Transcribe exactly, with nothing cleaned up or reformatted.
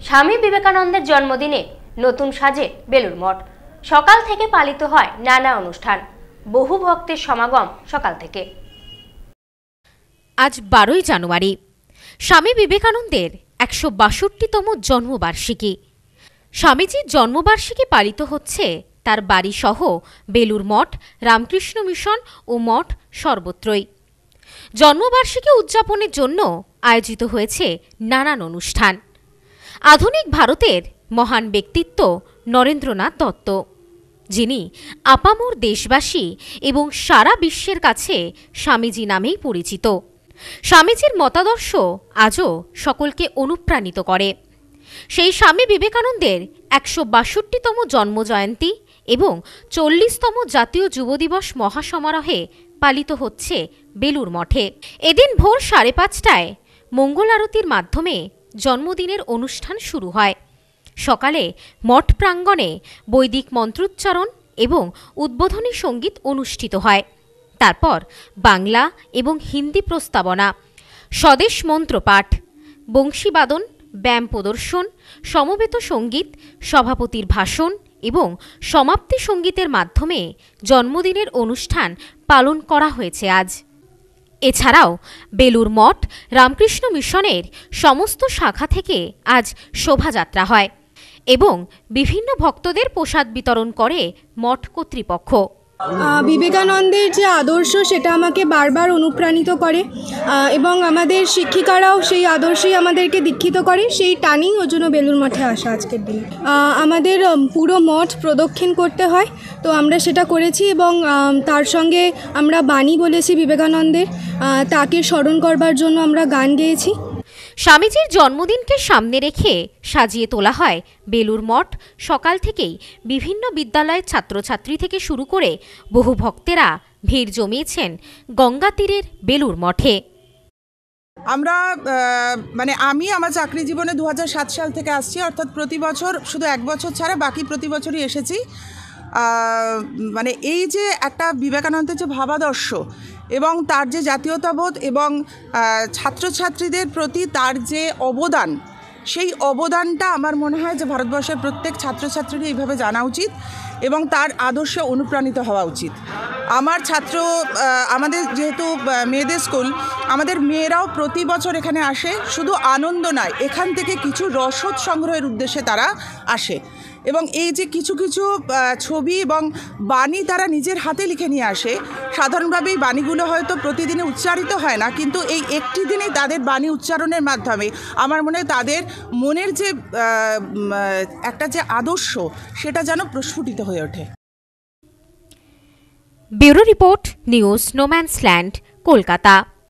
স্বামী বিবেকানন্দের জন্মদিনে নতুন সাজে বেলুড় মঠ। সকাল থেকে পালিত হয় নানা অনুষ্ঠান। বহু ভক্তের সমাগম সকাল থেকে। আজ বারোই জানুয়ারি স্বামী বিবেকানন্দের একশো বাষট্টিতম জন্মবার্ষিকী। স্বামীজির জন্মবার্ষিকী পালিত হচ্ছে তার বাড়ি সহ বেলুড় মঠ, রামকৃষ্ণ মিশন ও মঠ সর্বত্রই। জন্মবার্ষিকী উদযাপনের জন্য আয়োজিত হয়েছে নানান অনুষ্ঠান। আধুনিক ভারতের মহান ব্যক্তিত্ব নরেন্দ্রনাথ দত্ত, যিনি আপামর দেশবাসী এবং সারা বিশ্বের কাছে স্বামীজি নামেই পরিচিত। স্বামীজির মতাদর্শ আজও সকলকে অনুপ্রাণিত করে। সেই স্বামী বিবেকানন্দের একশো বাষট্টিতম জন্মজয়ন্তী এবং চল্লিশতম জাতীয় যুব দিবস মহাসমারোহে পালিত হচ্ছে বেলুড় মঠে। এদিন ভোর সাড়ে পাঁচটায় মঙ্গল আরতির মাধ্যমে জন্মদিনের অনুষ্ঠান শুরু হয়। সকালে মঠ প্রাঙ্গণে বৈদিক মন্ত্রোচ্চারণ এবং উদ্বোধনী সঙ্গীত অনুষ্ঠিত হয়। তারপর বাংলা এবং হিন্দি প্রস্তাবনা, স্বদেশ মন্ত্রপাঠ, বংশীবাদন, ব্যায়াম প্রদর্শন, সমবেত সঙ্গীত, সভাপতির ভাষণ এবং সমাপ্তি সঙ্গীতের মাধ্যমে জন্মদিনের অনুষ্ঠান পালন করা হয়েছে আজ। এছাড়াও বেলুড় মঠ, রামকৃষ্ণ মিশনের সমস্ত শাখা থেকে আজ শোভাযাত্রা হয় এবং বিভিন্ন ভক্তদের প্রসাদ বিতরণ করে মঠ কর্তৃপক্ষ। বিবেকানন্দের যে আদর্শ সেটা আমাকে বারবার অনুপ্রাণিত করে এবং আমাদের শিক্ষিকারাও সেই আদর্শেই আমাদেরকে দীক্ষিত করে। সেই টানেই ওই জন্য বেলুড় মঠে আসা আজকের দিনে। আমাদের পুরো মঠ প্রদক্ষিণ করতে হয়, তো আমরা সেটা করেছি এবং তার সঙ্গে আমরা বাণী বলেছি বিবেকানন্দের, তাকে স্মরণ করবার জন্য আমরা গান গেয়েছি। স্বামীজির জন্মদিনকে সামনে রেখে সাজিয়ে তোলা হয় বেলুড় মঠ। সকাল থেকেই বিভিন্ন বিদ্যালয়ের ছাত্রছাত্রী থেকে শুরু করে বহু ভক্তেরা ভিড় জমিয়েছেন গঙ্গা তীরের বেলুড় মঠে। আমরা মানে আমি আমার চাকরি জীবনে দু হাজার সাত সাল থেকে আসছি, অর্থাৎ প্রতি বছর, শুধু এক বছর ছাড়া বাকি প্রতি বছরই এসেছি। মানে এই যে একটা বিবেকানন্দের যে ভাবাদর্শ এবং তার যে জাতীয়তাবোধ এবং ছাত্রছাত্রীদের প্রতি তার যে অবদান, সেই অবদানটা আমার মনে হয় যে ভারতবর্ষের প্রত্যেক ছাত্রছাত্রীরই এইভাবে জানা উচিত এবং তার আদর্শে অনুপ্রাণিত হওয়া উচিত। আমার ছাত্র, আমাদের যেহেতু মেয়েদের স্কুল, আমাদের মেয়েরাও প্রতি বছর এখানে আসে। শুধু আনন্দ নয়, এখান থেকে কিছু রসদ সংগ্রহের উদ্দেশ্যে তারা আসে এবং এই যে কিছু কিছু ছবি এবং বাণী তারা নিজের হাতে লিখে নিয়ে আসে। সাধারণভাবে এই বাণীগুলো হয়তো প্রতিদিনে উচ্চারিত হয় না, কিন্তু এই একটি দিনেই তাদের বাণী উচ্চারণের মাধ্যমে আমার মনে হয় তাদের মনের যে একটা যে আদর্শ সেটা যেন প্রস্ফুটিত হয়ে ওঠে। Bureau report, news no man's land, Kolkata.